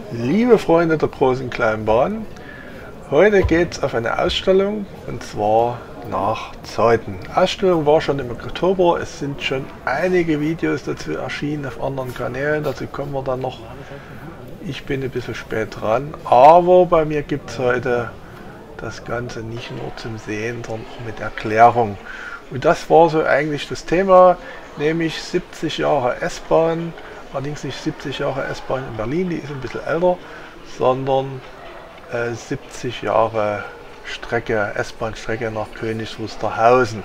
Liebe Freunde der großen kleinen Bahn, heute geht es auf eine Ausstellung und zwar nach Zeuthen. Die Ausstellung war schon im Oktober, es sind schon einige Videos dazu erschienen auf anderen Kanälen, dazu kommen wir dann noch. Ich bin ein bisschen spät dran, aber bei mir gibt es heute das Ganze nicht nur zum Sehen, sondern auch mit Erklärung. Und das war so eigentlich das Thema, nämlich 70 Jahre S-Bahn. Allerdings nicht 70 Jahre S-Bahn in Berlin, die ist ein bisschen älter, sondern 70 Jahre Strecke, S-Bahn-Strecke nach Königs Wusterhausen.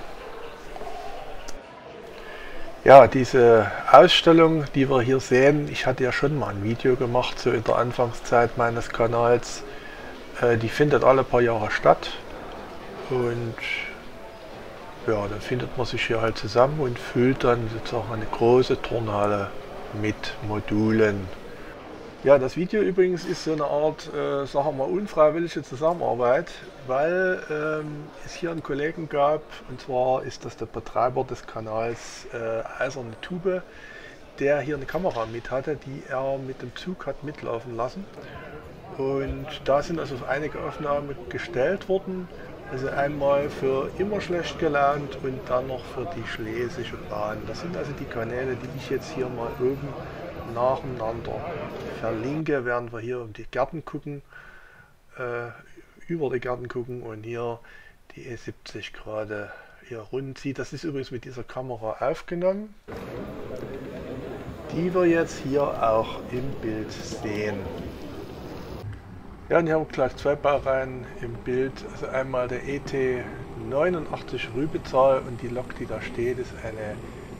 Ja, diese Ausstellung, die wir hier sehen, ich hatte ja schon mal ein Video gemacht, so in der Anfangszeit meines Kanals. Die findet alle paar Jahre statt und ja, dann findet man sich hier halt zusammen und füllt dann sozusagen eine große Turnhalle mit Modulen. Ja, das Video übrigens ist so eine Art, sagen wir mal, unfreiwillige Zusammenarbeit, weil es hier einen Kollegen gab, und zwar ist das der Betreiber des Kanals Eiserne Tube, der hier eine Kamera mit hatte, die er mit dem Zug hat mitlaufen lassen. Und da sind also einige Aufnahmen gestellt worden. Also einmal für immer schlecht gelaunt und dann noch für die Schlesische Bahn. Das sind also die Kanäle, die ich jetzt hier mal oben nacheinander verlinke, während wir hier um die Gärten gucken, über die Gärten gucken und hier die E70 gerade hier rund sieht. Das ist übrigens mit dieser Kamera aufgenommen, die wir jetzt hier auch im Bild sehen. Ja, und hier haben wir gleich zwei Baureihen im Bild. Also einmal der ET89 Rübezahl und die Lok, die da steht, ist eine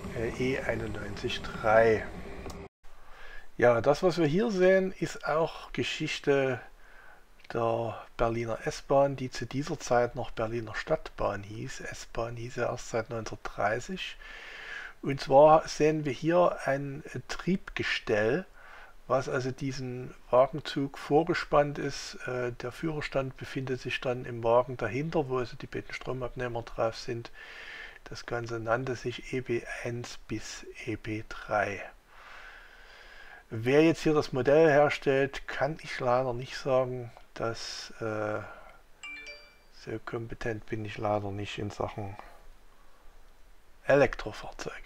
E91-3. Ja, das, was wir hier sehen, ist auch Geschichte der Berliner S-Bahn, die zu dieser Zeit noch Berliner Stadtbahn hieß. S-Bahn hieß ja erst seit 1930. Und zwar sehen wir hier ein Triebgestell, was also diesen Wagenzug vorgespannt ist. Der Führerstand befindet sich dann im Wagen dahinter, wo also die beiden Stromabnehmer drauf sind. Das Ganze nannte sich EB1 bis EB3. Wer jetzt hier das Modell herstellt, kann ich leider nicht sagen. So kompetent bin ich leider nicht in Sachen Elektrofahrzeuge.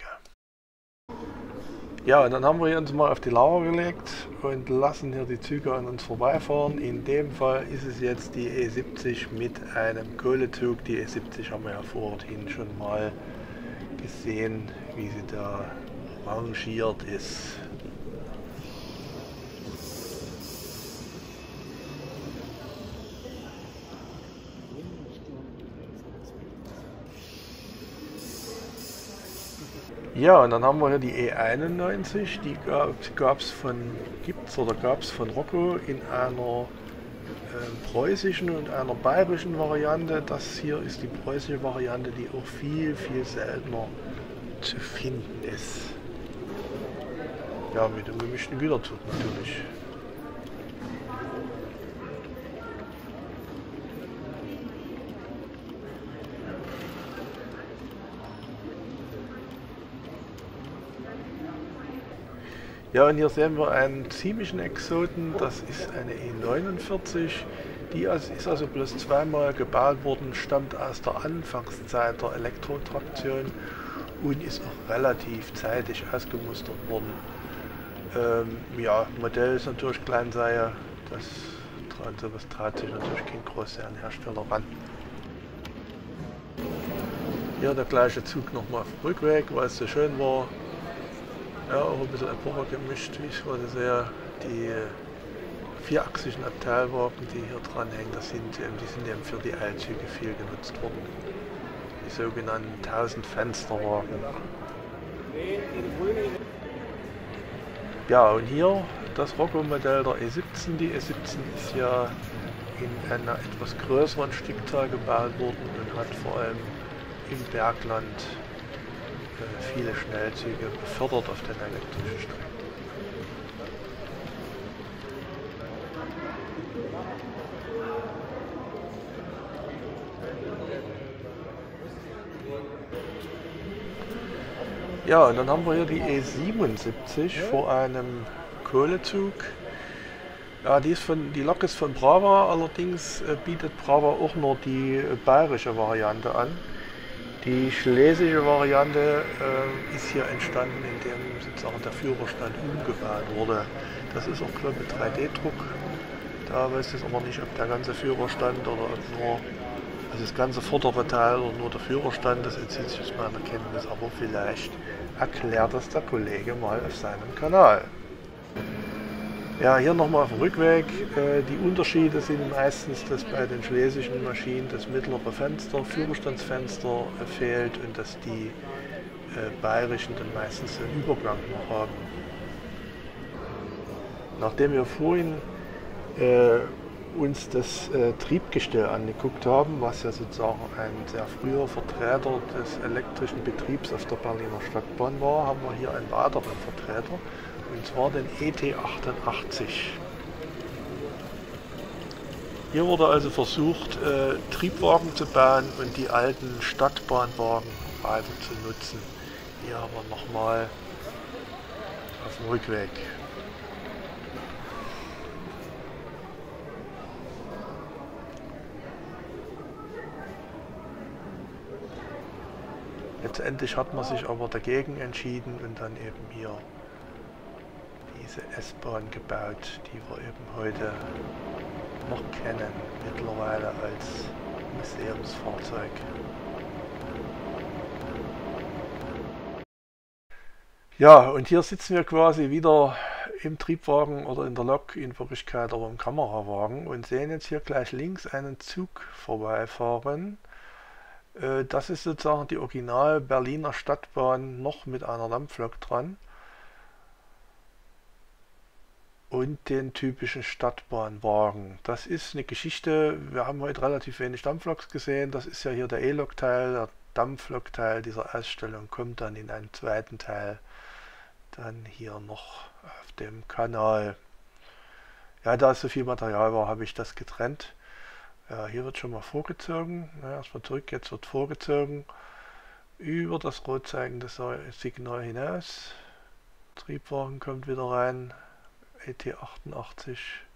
Ja, und dann haben wir uns mal auf die Lauer gelegt und lassen hier die Züge an uns vorbeifahren. In dem Fall ist es jetzt die E70 mit einem Kohlezug. Die E70 haben wir ja vorhin schon mal gesehen, wie sie da rangiert ist. Ja, und dann haben wir hier die E91, die gab es von Rocco in einer preußischen und einer bayerischen Variante. Das hier ist die preußische Variante, die auch viel, viel seltener zu finden ist. Ja, mit dem gemischten Güterzug natürlich. Ja, und hier sehen wir einen ziemlichen Exoten, das ist eine E49, die ist also bloß zweimal gebaut worden, stammt aus der Anfangszeit der Elektrotraktion und ist auch relativ zeitig ausgemustert worden. Ja, Modell ist natürlich Kleinserie, sowas traut sich natürlich kein Großserienhersteller ran. Hier der gleiche Zug nochmal auf dem Rückweg, weil es so schön war. Ja, auch ein bisschen Epoche gemischt, wie ich gerade sehe. Die vierachsigen Abteilwagen, die hier dran hängen, die sind eben für die Eilzüge viel genutzt worden. Die sogenannten 1000 Fensterwagen. Ja, und hier das Rocco-Modell der E17. Die E17 ist ja in einer etwas größeren Stückzahl gebaut worden und hat vor allem im Bergland viele Schnellzüge befördert auf den elektrischen Strecken. Ja, und dann haben wir hier die E77 vor einem Kohlezug. Ja, die Lok ist von Brava, allerdings bietet Brava auch nur die bayerische Variante an. Die schlesische Variante ist hier entstanden, indem sozusagen der Führerstand umgebaut wurde. Das ist auch, glaube ich, 3D-Druck. Da weiß ich jetzt aber nicht, ob der ganze Führerstand oder ob nur, also das ganze vordere Teil oder nur der Führerstand, das entzieht sich aus meiner Kenntnis, aber vielleicht erklärt das der Kollege mal auf seinem Kanal. Ja, hier nochmal auf dem Rückweg. Die Unterschiede sind meistens, dass bei den schlesischen Maschinen das mittlere Fenster, Führerstandsfenster fehlt und dass die bayerischen dann meistens einen Übergang noch haben. Nachdem wir vorhin äh, uns das Triebgestell angeguckt haben, was ja sozusagen ein sehr früher Vertreter des elektrischen Betriebs auf der Berliner Stadtbahn war, haben wir hier einen weiteren Vertreter, und zwar den ET88. Hier wurde also versucht, Triebwagen zu bauen und die alten Stadtbahnwagen weiter zu nutzen. Hier haben wir nochmal auf dem Rückweg. Letztendlich hat man sich aber dagegen entschieden und dann eben hier diese S-Bahn gebaut, die wir eben heute noch kennen, mittlerweile als Museumsfahrzeug. Ja, und hier sitzen wir quasi wieder im Triebwagen oder in der Lok, in Wirklichkeit aber im Kamerawagen, und sehen jetzt hier gleich links einen Zug vorbeifahren. Das ist sozusagen die Original Berliner Stadtbahn, noch mit einer Dampflok dran und den typischen Stadtbahnwagen. Das ist eine Geschichte, wir haben heute relativ wenig Dampfloks gesehen, das ist ja hier der E-Lok-Teil, der Dampflok-Teil dieser Ausstellung kommt dann in einem zweiten Teil dann hier noch auf dem Kanal. Ja, da es so viel Material war, habe ich das getrennt. Ja, hier wird schon mal vorgezogen, ja, erstmal zurück, jetzt wird vorgezogen über das rot zeigende Signal hinaus. Triebwagen kommt wieder rein, ET88.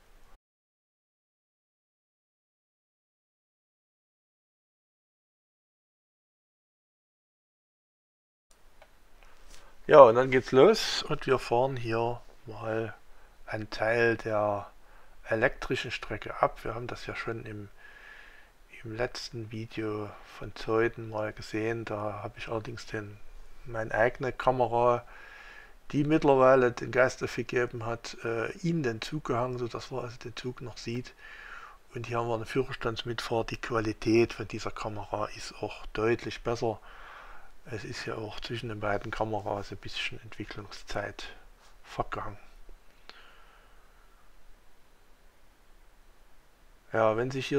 Ja, und dann geht's los und wir fahren hier mal einen Teil der elektrischen Strecke ab. Wir haben das ja schon im letzten Video von Zeuthen mal gesehen. Da habe ich allerdings meine eigene Kamera, die mittlerweile den Geist dafür gegeben hat, in den Zug gehangen, sodass man also den Zug noch sieht. Und hier haben wir eine Führerstandsmitfahrt. Die Qualität von dieser Kamera ist auch deutlich besser. Es ist ja auch zwischen den beiden Kameras ein bisschen Entwicklungszeit vergangen. Ja, wenn sich hier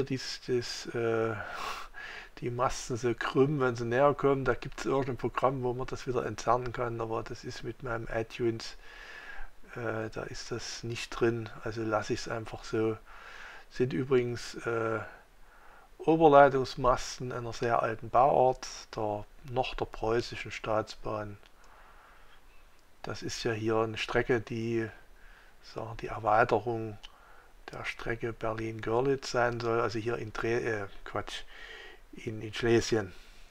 die Masten so krümmen, wenn sie näher kommen, da gibt es irgendein Programm, wo man das wieder entfernen kann, aber das ist mit meinem iTunes, da ist das nicht drin, also lasse ich es einfach so. Sind übrigens Oberleitungsmasten einer sehr alten Bauart, der preußischen Staatsbahn. Das ist ja hier eine Strecke, die Erweiterung der Strecke Berlin-Görlitz sein soll, also hier in Schlesien.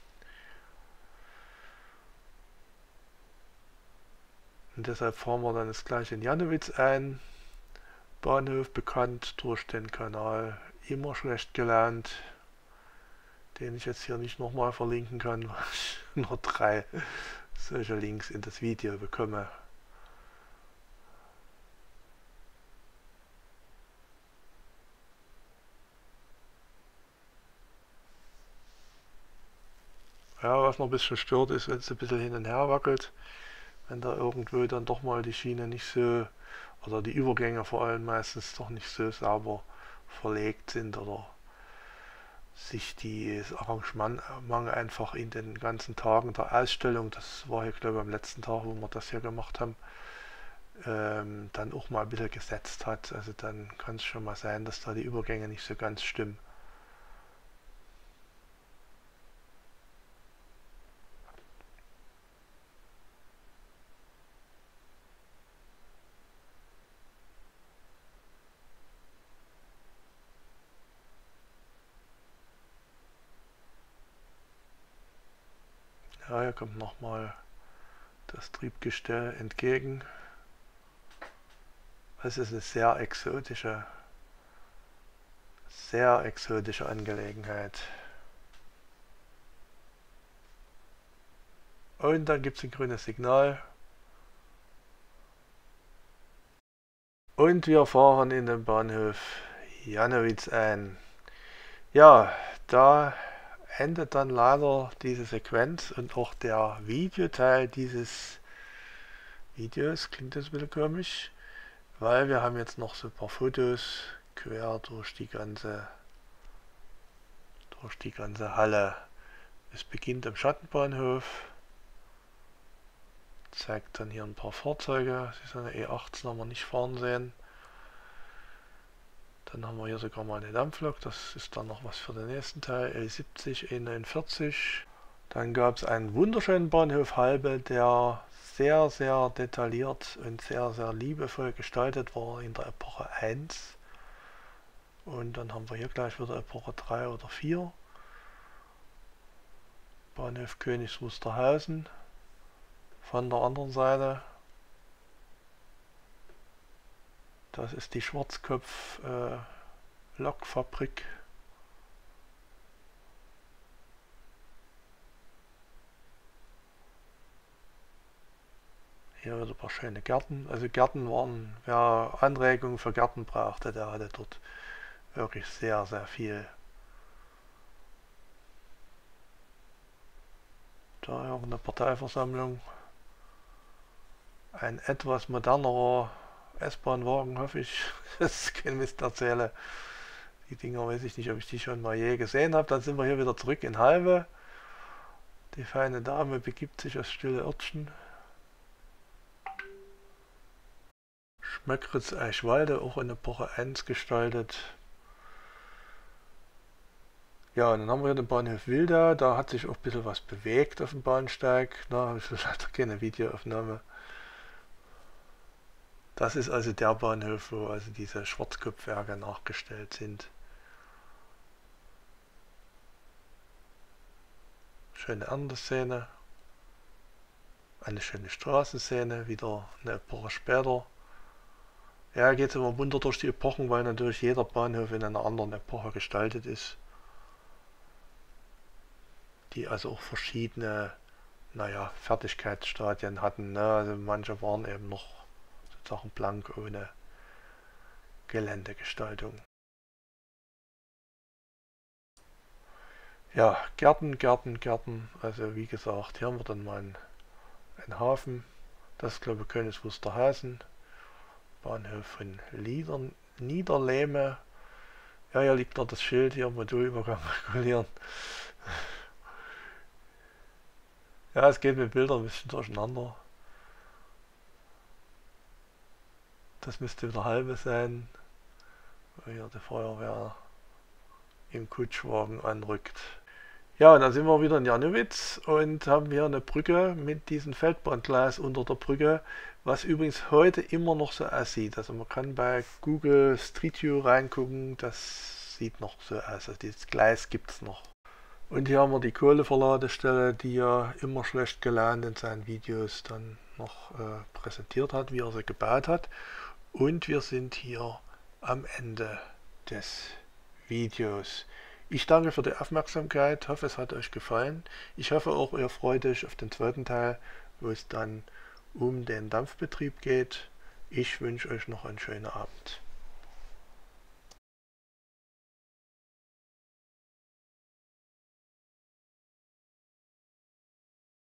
Und deshalb fahren wir dann jetzt gleich in Jannowitz ein. Bahnhof bekannt durch den Kanal, immer schlecht gelaunt, den ich jetzt hier nicht nochmal verlinken kann, weil ich nur 3 solche Links in das Video bekomme. Ja, was noch ein bisschen stört, ist, wenn es ein bisschen hin und her wackelt, wenn da irgendwo dann doch mal die Schiene nicht so, oder die Übergänge vor allem meistens doch nicht so sauber verlegt sind oder sich das Arrangement einfach in den ganzen Tagen der Ausstellung, das war hier glaube ich am letzten Tag, wo wir das hier gemacht haben, dann auch mal ein bisschen gesetzt hat. Also dann kann es schon mal sein, dass da die Übergänge nicht so ganz stimmen. Ja, hier kommt nochmal das Triebgestell entgegen. Es ist eine sehr exotische Angelegenheit. Und dann gibt es ein grünes Signal. Und wir fahren in den Bahnhof Janowitz ein. Ja, da endet dann leider diese Sequenz und auch der Videoteil dieses Videos. Klingt das ein bisschen komisch, weil wir haben jetzt noch so ein paar Fotos quer durch die ganze Halle. Es beginnt am Schattenbahnhof, zeigt dann hier ein paar Fahrzeuge. Das ist eine E18, haben wir nicht fahren sehen. Dann haben wir hier sogar mal eine Dampflok, das ist dann noch was für den nächsten Teil, E70, E49. Dann gab es einen wunderschönen Bahnhof Halbe, der sehr, sehr detailliert und sehr, sehr liebevoll gestaltet war in der Epoche 1. Und dann haben wir hier gleich wieder Epoche 3 oder 4. Bahnhof Königs Wusterhausen von der anderen Seite. Das ist die Schwarzkopf Lokfabrik. Hier wieder ein paar schöne Gärten. Also Gärten waren, wer Anregungen für Gärten brauchte, der hatte dort wirklich sehr, sehr viel. Da irgendeine Parteiversammlung. Ein etwas modernerer S-Bahn-Wagen, hoffe ich. Das ist kein Mist erzähle. Die Dinger weiß ich nicht, ob ich die schon mal je gesehen habe. Dann sind wir hier wieder zurück in Halbe. Die feine Dame begibt sich aufs stille Örtchen. Schmöckritz Eichwalde, auch in Epoche 1 gestaltet. Ja, und dann haben wir hier den Bahnhof Wilda. Da hat sich auch ein bisschen was bewegt auf dem Bahnsteig. Da habe ich leider keine Videoaufnahme. Das ist also der Bahnhof, wo also diese Schwarzkopfwerke nachgestellt sind. Schöne Erntesszene. Eine schöne Straßenszene, wieder eine Epoche später. Ja, geht es immer munter durch die Epochen, weil natürlich jeder Bahnhof in einer anderen Epoche gestaltet ist. Die also auch verschiedene, Fertigkeitsstadien hatten. Ne? Also manche waren eben noch sozusagen blank ohne Geländegestaltung. Ja, Gärten. Also wie gesagt, hier haben wir dann mal einen Hafen. Das ist glaube ich Königs Wusterhausen. Bahnhof von Niederlehme. Ja, hier liegt noch das Schild hier, Modulübergang regulieren. Ja, es geht mit Bildern ein bisschen durcheinander. Das müsste wieder Halbe sein, wo hier die Feuerwehr im Kutschwagen anrückt. Ja, und dann sind wir wieder in Janowitz und haben hier eine Brücke mit diesem Feldbahngleis unter der Brücke, was übrigens heute immer noch so aussieht. Also man kann bei Google Street View reingucken, das sieht noch so aus. Also dieses Gleis gibt es noch. Und hier haben wir die Kohleverladestelle, die ja immer schlecht gelaunt in seinen Videos dann noch präsentiert hat, wie er sie gebaut hat. Und wir sind hier am Ende des Videos. Ich danke für die Aufmerksamkeit, hoffe es hat euch gefallen. Ich hoffe auch, ihr freut euch auf den zweiten Teil, wo es dann um den Dampfbetrieb geht. Ich wünsche euch noch einen schönen Abend.